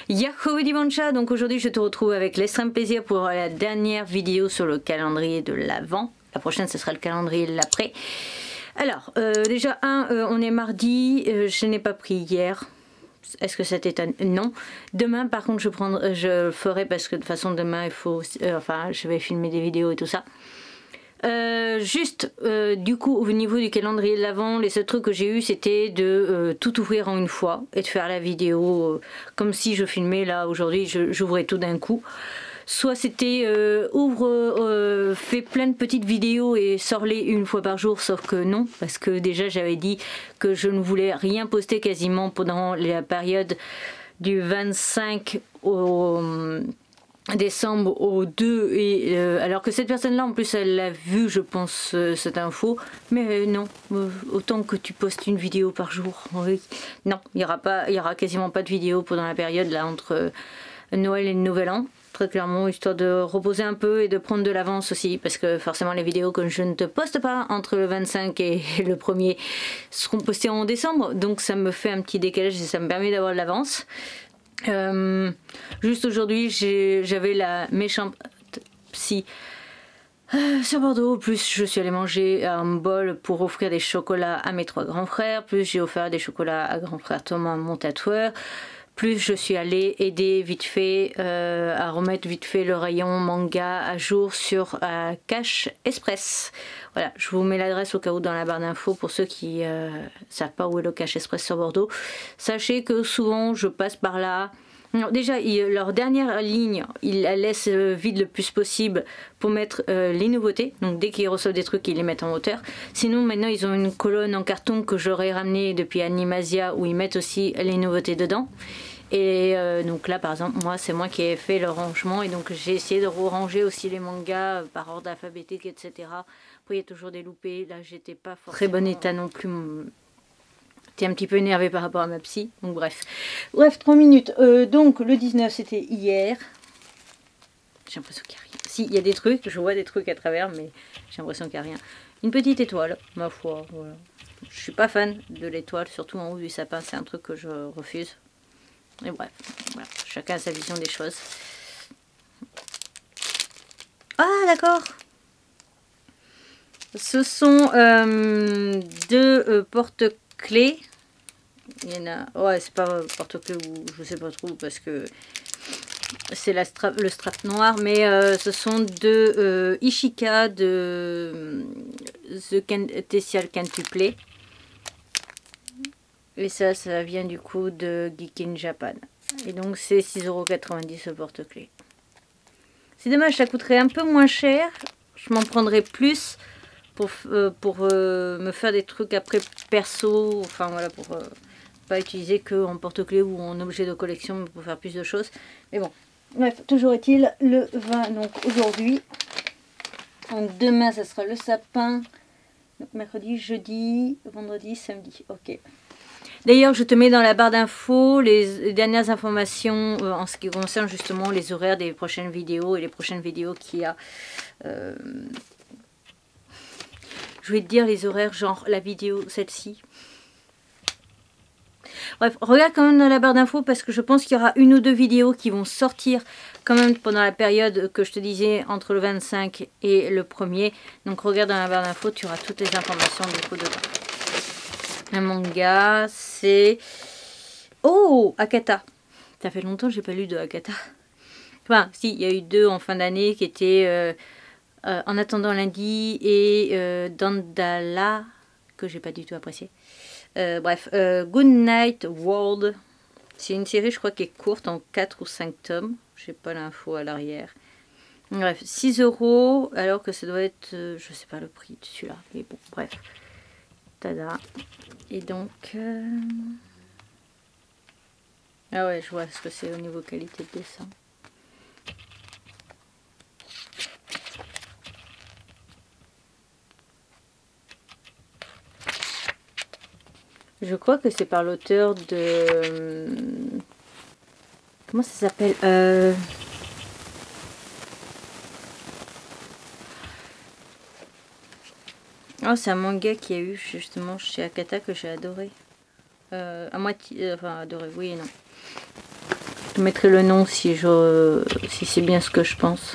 Yahoo Dimanche, donc aujourd'hui je te retrouve avec l'extrême plaisir pour la dernière vidéo sur le calendrier de l'Avent. La prochaine ce sera le calendrier de l'après. Alors déjà on est mardi, je n'ai pas pris hier. Est-ce que ça t'étonne? Non. Demain par contre je ferai parce que de toute façon demain il faut, enfin je vais filmer des vidéos et tout ça. Du coup au niveau du calendrier de l'Avent, les seuls trucs que j'ai eu c'était de tout ouvrir en une fois et de faire la vidéo comme si je filmais là aujourd'hui, j'ouvrais tout d'un coup. Soit c'était fais plein de petites vidéos et sors-les une fois par jour, sauf que non, parce que déjà j'avais dit que je ne voulais rien poster quasiment pendant la période du 25 au décembre au 2 et alors que cette personne là en plus elle l'a vu je pense cette info, mais non, autant que tu postes une vidéo par jour, oui. Non, il y aura quasiment pas de vidéo pendant la période là entre Noël et le Nouvel An, très clairement, histoire de reposer un peu et de prendre de l'avance aussi, parce que forcément les vidéos que je ne te poste pas entre le 25 et le 1er seront postées en décembre, donc ça me fait un petit décalage et ça me permet d'avoir de l'avance. Juste aujourd'hui j'avais la méchante psy sur Bordeaux, plus je suis allée manger un bol pour offrir des chocolats à mes 3 grands frères, plus j'ai offert des chocolats à grand frère Thomas, mon tatoueur, plus je suis allée aider vite fait à remettre vite fait le rayon manga à jour sur Cash Express. Voilà, je vous mets l'adresse au cas où dans la barre d'infos pour ceux qui savent pas où est le Cash Express sur Bordeaux. Sachez que souvent je passe par là. Alors déjà, leur dernière ligne, ils la laissent vide le plus possible pour mettre les nouveautés. Donc dès qu'ils reçoivent des trucs, ils les mettent en hauteur. Sinon, maintenant, ils ont une colonne en carton que j'aurais ramenée depuis Animasia où ils mettent aussi les nouveautés dedans. Et donc là, par exemple, moi, c'est moi qui ai fait le rangement. Et donc, j'ai essayé de ranger aussi les mangas par ordre alphabétique, etc. Après, il y a toujours des loupés. Là, j'étais pas forcément très bon état non plus. Un petit peu énervé par rapport à ma psy, donc bref 3 minutes. Donc le 19 c'était hier, j'ai l'impression qu'il n'y a rien. Si, il y a des trucs, je vois des trucs à travers, mais j'ai l'impression qu'il n'y a rien. Une petite étoile, ma foi, voilà. Je suis pas fan de l'étoile, surtout en haut du sapin, c'est un truc que je refuse. Et bref, voilà. Chacun a sa vision des choses. Ah d'accord, ce sont 2 porte-clés. Il y en a, ouais, c'est pas porte-clés ou je sais pas trop parce que c'est le strap noir, mais ce sont 2 Ishika de The Tessial Quintuplé. Et ça vient du coup de Geek in Japan. Et donc c'est 6,90 € ce porte-clés. C'est dommage, ça coûterait un peu moins cher. Je m'en prendrais plus pour me faire des trucs après perso, enfin voilà, pour pas utiliser que en porte-clés ou en objet de collection pour faire plus de choses. Mais bon, bref, toujours est-il le 20, donc aujourd'hui. Donc demain, ça sera le sapin. Donc mercredi, jeudi, vendredi, samedi. Ok. D'ailleurs, je te mets dans la barre d'infos les dernières informations en ce qui concerne justement les horaires des prochaines vidéos et les prochaines vidéos qu'il y a. Je vais te dire les horaires, genre la vidéo, celle-ci. Bref, regarde quand même dans la barre d'infos parce que je pense qu'il y aura 1 ou 2 vidéos qui vont sortir quand même pendant la période que je te disais entre le 25 et le 1er. Donc regarde dans la barre d'infos, tu auras toutes les informations du coup dedans. Un manga, c'est... Oh, Akata. Ça fait longtemps que j'ai pas lu de Akata. Enfin, si, il y a eu 2 en fin d'année qui étaient En attendant lundi et Dandala, que j'ai pas du tout apprécié. Bref, Good Night World, c'est une série je crois qui est courte en 4 ou 5 tomes, je sais pas l'info à l'arrière. Bref, 6 € alors que ça doit être, je sais pas le prix de celui-là, mais bon, bref. Tada. Et donc, ah ouais, je vois ce que c'est au niveau qualité de dessin. Je crois que c'est par l'auteur de... Comment ça s'appelle Oh, c'est un manga qu'il y a eu justement chez Akata que j'ai adoré. À moitié... enfin, adoré, oui et non. Je mettrai le nom si c'est bien ce que je pense.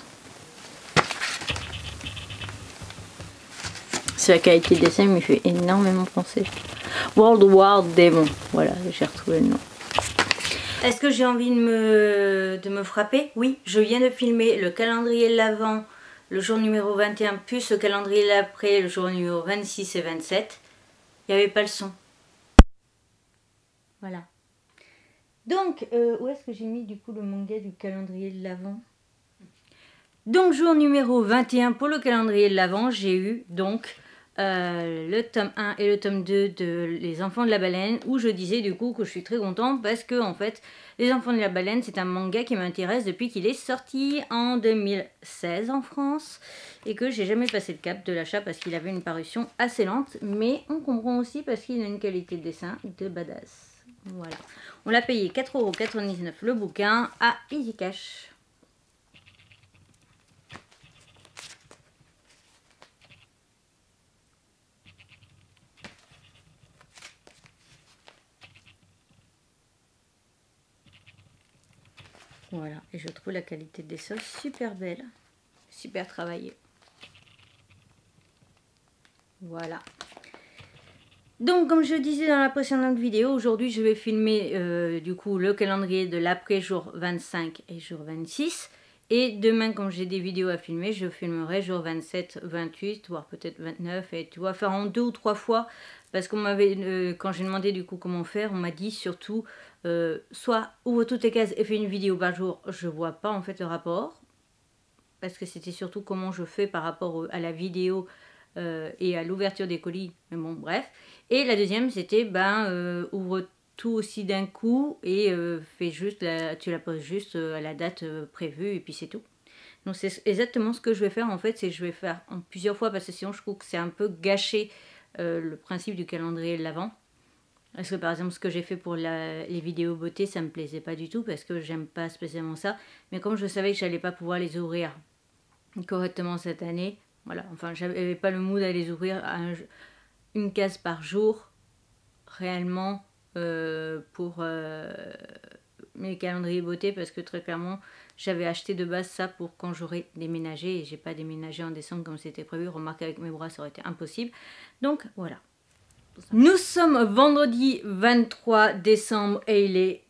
C'est la qualité de dessin, il me fait énormément penser. World War Demon. Voilà, j'ai retrouvé le nom. Est-ce que j'ai envie de me frapper? Oui, je viens de filmer le calendrier de l'Avent, le jour numéro 21, plus le calendrier de l'après, le jour numéro 26 et 27. Il n'y avait pas le son. Voilà. Donc, où est-ce que j'ai mis du coup le manga du calendrier de l'Avent? Donc, jour numéro 21 pour le calendrier de l'Avent, j'ai eu donc le tome 1 et le tome 2 de Les Enfants de la Baleine, où je disais du coup que je suis très contente parce que en fait, Les Enfants de la Baleine, c'est un manga qui m'intéresse depuis qu'il est sorti en 2016 en France et que j'ai jamais passé le cap de l'achat parce qu'il avait une parution assez lente, mais on comprend aussi parce qu'il a une qualité de dessin de badass. Voilà. On l'a payé 4,99 € le bouquin à Easy Cash. Voilà, et je trouve la qualité des sols super belle, super travaillée. Voilà. Donc, comme je disais dans la précédente vidéo, aujourd'hui je vais filmer du coup le calendrier de l'après jour 25 et jour 26. Et demain, quand j'ai des vidéos à filmer, je filmerai jour 27, 28, voire peut-être 29. Et tu vois, faire en 2 ou 3 fois. Parce qu'on m'avait, quand j'ai demandé du coup comment faire, on m'a dit surtout, soit ouvre toutes les cases et fais une vidéo par jour. Je vois pas en fait le rapport. Parce que c'était surtout comment je fais par rapport à la vidéo et à l'ouverture des colis. Mais bon, bref. Et la deuxième, c'était, ouvre tout aussi d'un coup et fais juste tu la poses juste à la date prévue et puis c'est tout. Donc c'est exactement ce que je vais faire en fait, c'est que je vais faire en plusieurs fois parce que sinon je trouve que c'est un peu gâché le principe du calendrier de l'Avent. Parce que par exemple ce que j'ai fait pour les vidéos beauté, ça me plaisait pas du tout parce que j'aime pas spécialement ça. Mais comme je savais que j'allais pas pouvoir les ouvrir correctement cette année, voilà, enfin j'avais pas le mood à les ouvrir à une case par jour réellement pour mes calendriers beauté parce que très clairement j'avais acheté de base ça pour quand j'aurais déménagé et j'ai pas déménagé en décembre comme c'était prévu. Remarque, avec mes bras ça aurait été impossible, donc voilà. Nous sommes vendredi 23 décembre et il est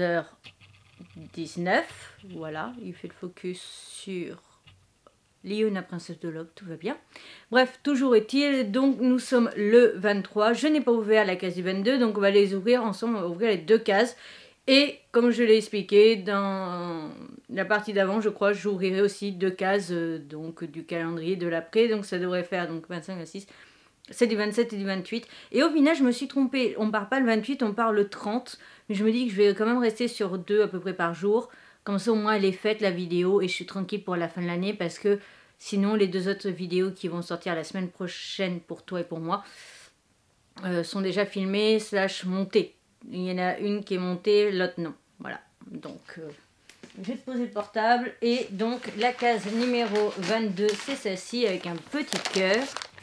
14h19. Voilà, il fait le focus sur Liona, princesse de l'Aube, tout va bien. Bref, toujours est-il, donc nous sommes le 23. Je n'ai pas ouvert la case du 22, donc on va les ouvrir ensemble, on va ouvrir les deux cases. Et comme je l'ai expliqué dans la partie d'avant, je crois, j'ouvrirai aussi deux cases donc du calendrier de l'après. Donc ça devrait faire donc 25, 26, c'est du 27 et du 28. Et au final, je me suis trompée. On part pas le 28, on part le 30. Mais je me dis que je vais quand même rester sur 2 à peu près par jour. Comme ça, au moins, elle est faite, la vidéo. Et je suis tranquille pour la fin de l'année. Parce que sinon, les deux autres vidéos qui vont sortir la semaine prochaine pour toi et pour moi sont déjà filmées / montées. Il y en a une qui est montée, l'autre non. Voilà. Donc, je vais te poser le portable. Et donc, la case numéro 22, c'est celle-ci avec un petit cœur.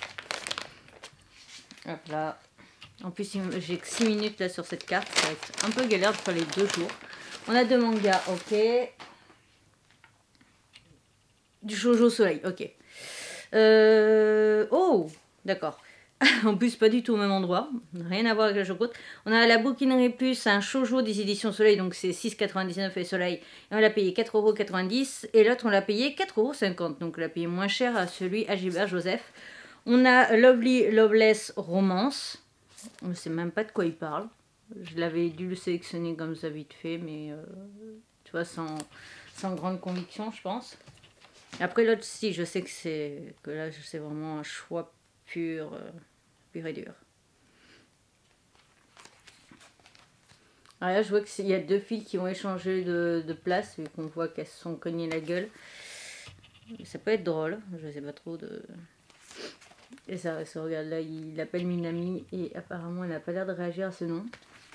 Hop là. En plus, j'ai que 6 minutes là sur cette carte. Ça va être un peu galère de faire les 2 jours. On a 2 mangas, ok. Du shoujo soleil, ok. Oh, d'accord. En plus, pas du tout au même endroit. Rien à voir avec la choucroute. On a la bouquinerie plus un shoujo des éditions Soleil. Donc c'est 6,99 et Soleil. Et on l'a payé 4,90 €. Et l'autre, on l'a payé 4,50 €. Donc on l'a payé moins cher à celui à Gilbert Joseph. On a Lovely Loveless Romance. On ne sait même pas de quoi il parle. Je l'avais dû le sélectionner comme ça vite fait. Mais tu vois, sans grande conviction, je pense. Après l'autre, si, je sais que là, c'est vraiment un choix pur et dur. Alors là, je vois qu'il y a 2 filles qui ont échangé de place, vu qu'on voit qu'elles se sont cognées la gueule. Ça peut être drôle, je sais pas trop de... Et ça regarde là, il appelle Minami et apparemment elle n'a pas l'air de réagir à ce nom.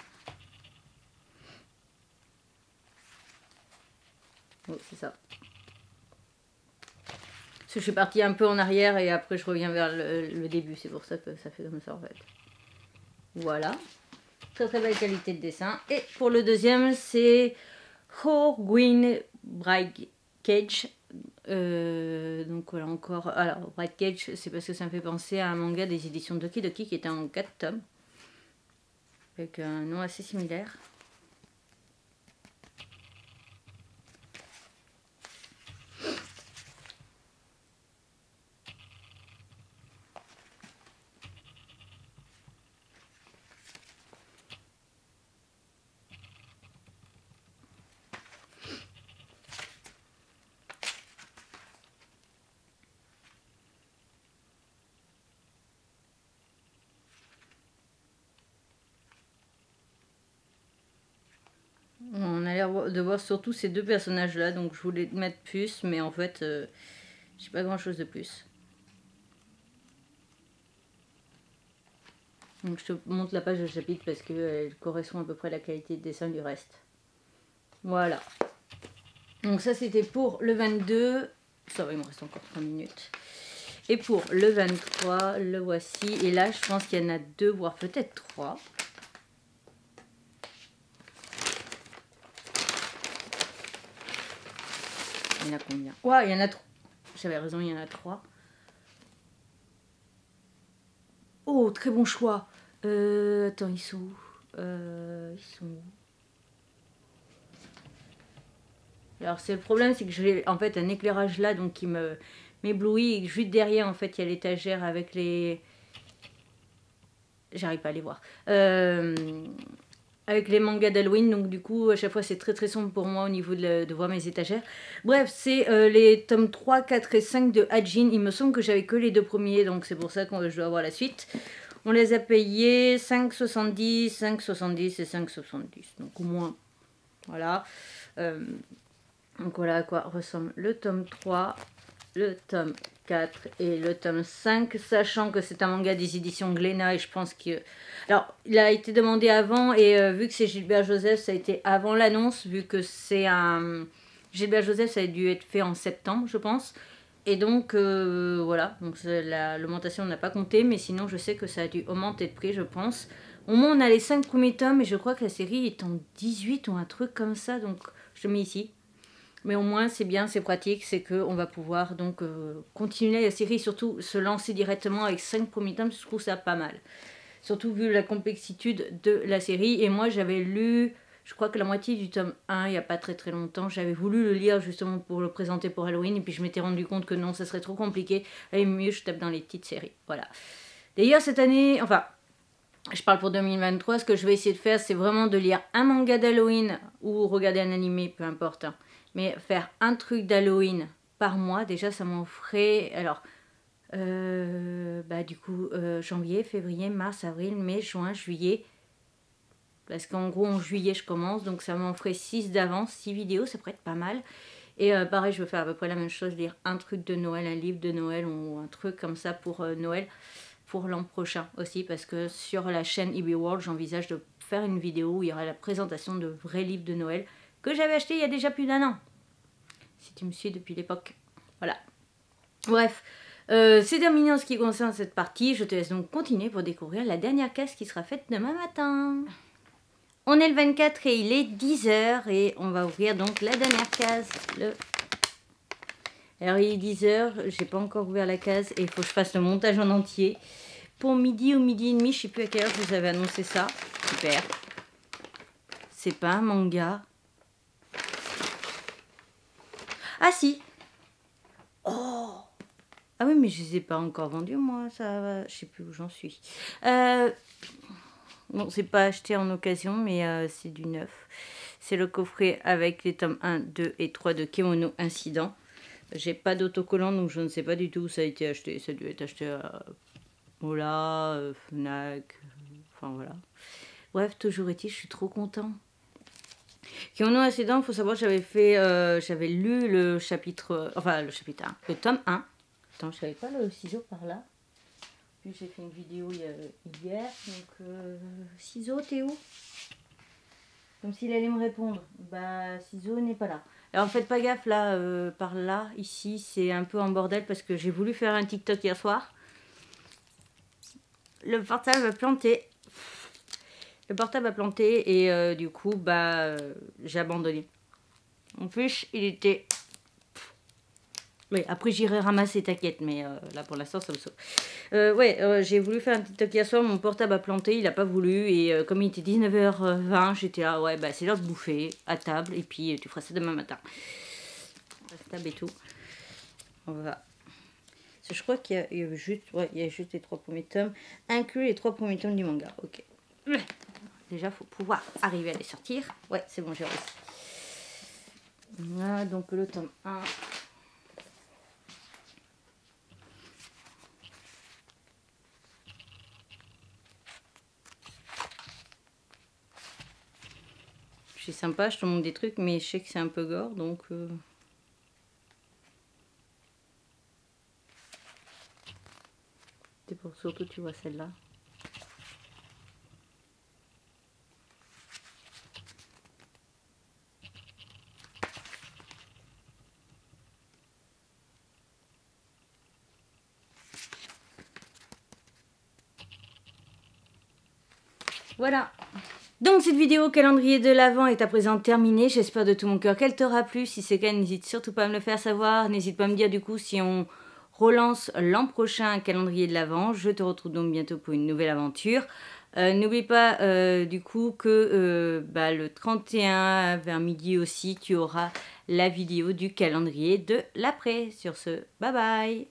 Oh, c'est ça. Parce que je suis partie un peu en arrière et après je reviens vers le début, c'est pour ça que ça fait comme ça en fait. Voilà. Très très belle qualité de dessin. Et pour le deuxième, c'est Gwyn Bright Cage. Donc voilà encore. Alors Bright Cage, c'est parce que ça me fait penser à un manga des éditions Doki Doki qui était en 4 tomes. Avec un nom assez similaire. On a l'air de voir surtout ces deux personnages là, donc je voulais mettre plus, mais en fait, j'ai pas grand chose de plus. Donc je te montre la page de chapitre parce qu'elle correspond à peu près à la qualité de dessin du reste. Voilà. Donc ça c'était pour le 22. Ça va, il me reste encore 3 minutes. Et pour le 23, le voici. Et là, je pense qu'il y en a 2, voire peut-être 3. Il y en a combien? Ouais, il y en a 3. J'avais raison, il y en a 3. Oh, très bon choix. Attends, ils sont où? Ils sont où? Alors, c'est le problème, c'est que j'ai en fait un éclairage là, donc qui m'éblouit. Et juste derrière, en fait, il y a l'étagère avec les... J'arrive pas à les voir. Avec les mangas d'Halloween, donc du coup, à chaque fois, c'est très très sombre pour moi au niveau de voir mes étagères. Bref, c'est les tomes 3, 4 et 5 de Hajin. Il me semble que j'avais que les 2 premiers, donc c'est pour ça que je dois avoir la suite. On les a payés 5,70, 5,70 et 5,70. Donc au moins, voilà. Donc voilà à quoi ressemble le tome 3, le tome 4 et le tome 5, sachant que c'est un manga des éditions Glénat et je pense que... Alors, il a été demandé avant et vu que c'est Gilbert Joseph, ça a été avant l'annonce, vu que c'est un... Gilbert Joseph, ça a dû être fait en septembre, je pense. Et donc, voilà, donc l'augmentation n'a pas compté, mais sinon, je sais que ça a dû augmenter de prix, je pense. Au moins, on a les 5 premiers tomes et je crois que la série est en 18 ou un truc comme ça, donc je le mets ici. Mais au moins, c'est bien, c'est pratique, c'est qu'on va pouvoir donc continuer la série, surtout se lancer directement avec 5 premiers tomes, je trouve ça pas mal. Surtout vu la complexitude de la série. Et moi, j'avais lu, je crois que la moitié du tome 1, il n'y a pas très très longtemps. J'avais voulu le lire justement pour le présenter pour Halloween. Et puis je m'étais rendu compte que non, ça serait trop compliqué. Et mieux, je tape dans les petites séries. Voilà. D'ailleurs, cette année, enfin... Je parle pour 2023, ce que je vais essayer de faire, c'est vraiment de lire un manga d'Halloween ou regarder un animé, peu importe. Hein. Mais faire un truc d'Halloween par mois, déjà ça m'en ferait... Alors, du coup, janvier, février, mars, avril, mai, juin, juillet. Parce qu'en gros, en juillet, je commence, donc ça m'en ferait 6 d'avance, 6 vidéos, ça pourrait être pas mal. Et pareil, je vais faire à peu près la même chose, lire un truc de Noël, un livre de Noël ou un truc comme ça pour Noël. Pour l'an prochain aussi, parce que sur la chaîne EB World, j'envisage de faire une vidéo où il y aura la présentation de vrais livres de Noël que j'avais acheté il y a déjà plus d'1 an. Si tu me suis depuis l'époque. Voilà. Bref, c'est terminé en ce qui concerne cette partie. Je te laisse donc continuer pour découvrir la dernière case qui sera faite demain matin. On est le 24 et il est 10 h et on va ouvrir donc la dernière case. Alors il est 10 h, j'ai pas encore ouvert la case et il faut que je fasse le montage en entier. Pour midi ou midi et demi, je sais plus à quelle heure je vous avais annoncé ça. Super. C'est pas un manga. Ah si. Oh. Ah oui, mais je les ai pas encore vendus moi, ça va. Je sais plus où j'en suis. Bon, c'est pas acheté en occasion, mais c'est du neuf. C'est le coffret avec les tomes 1, 2 et 3 de Kemono Incident. J'ai pas d'autocollant, donc je ne sais pas du tout où ça a été acheté. Ça a dû être acheté à Mola, Fnac, enfin voilà. Bref, toujours est-il, je suis trop content. Kemono Incident, il faut savoir que j'avais lu le chapitre, enfin le chapitre 1, le tome 1. Attends, je n'avais pas le ciseau par là. Puis j'ai fait une vidéo hier, donc ciseau, t'es où? Comme s'il allait me répondre. Bah, ciseau n'est pas là. Alors faites pas gaffe là, par là, ici, c'est un peu en bordel parce que j'ai voulu faire un TikTok hier soir. Le portable a planté. Le portable a planté et du coup, j'ai abandonné. En plus, il était... Oui, après j'irai ramasser, t'inquiète, mais là pour l'instant ça me sauve. J'ai voulu faire un TikTok hier soir, mon portable a planté, il a pas voulu, et comme il était 19h20, j'étais là, ouais, bah c'est l'heure de bouffer, à table, et puis tu feras ça demain matin. À table et tout. On va... Je crois qu'il y a juste, il y a juste les 3 premiers tomes, inclus les 3 premiers tomes du manga, ok. Déjà, faut pouvoir arriver à les sortir. Ouais, c'est bon, j'ai réussi. Voilà, donc le tome 1... Je suis sympa, je te montre des trucs, mais je sais que c'est un peu gore, donc... C'est pour surtout tu vois celle-là. Voilà. Donc cette vidéo calendrier de l'Avent est à présent terminée. J'espère de tout mon cœur qu'elle t'aura plu. Si c'est le cas, n'hésite surtout pas à me le faire savoir. N'hésite pas à me dire du coup si on relance l'an prochain un calendrier de l'Avent. Je te retrouve donc bientôt pour une nouvelle aventure. N'oublie pas du coup que le 31 vers midi aussi, tu auras la vidéo du calendrier de l'après. Sur ce, bye bye.